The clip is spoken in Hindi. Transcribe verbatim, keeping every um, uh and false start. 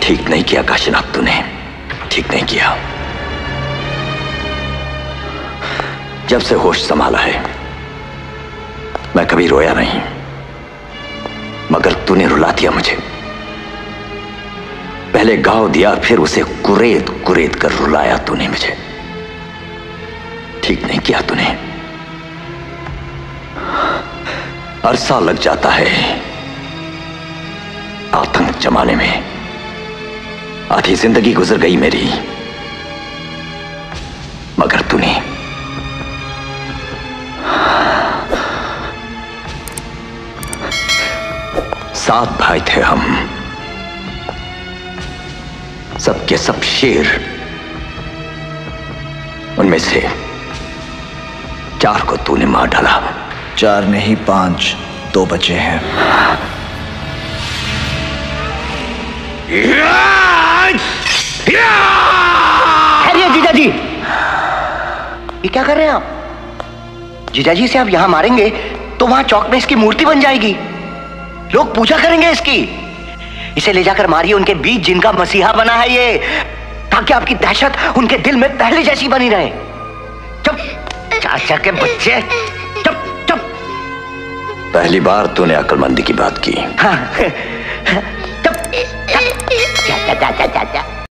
ठीक नहीं किया काशीनाथ, तूने ठीक नहीं किया। जब से होश संभाला है मैं कभी रोया नहीं, मगर तूने रुला दिया मुझे। पहले गाँव दिया, फिर उसे कुरेद कुरेद कर रुलाया तूने मुझे। ठीक नहीं किया तूने। अरसा लग जाता है आतंक जमाने में। आधी जिंदगी गुजर गई मेरी, मगर तूने सात भाई थे हम, सबके सब शेर। उनमें से चार को तूने मार डाला। चार नहीं, पांच, दो बचे हैं। खैरियत जीजा जी, ये क्या कर रहे हैं आप? जीजा जी से आप यहां मारेंगे तो वहां चौक में इसकी मूर्ति बन जाएगी, लोग पूजा करेंगे इसकी। इसे ले जाकर मारिए उनके बीच जिनका मसीहा बना है ये, ताकि आपकी दहशत उनके दिल में पहले जैसी बनी रहे। चुप चाचा के बच्चे, चुप चुप। पहली बार तूने अक्लमंदी की बात की। हाँ, चुप। चाचा चाचा चाचा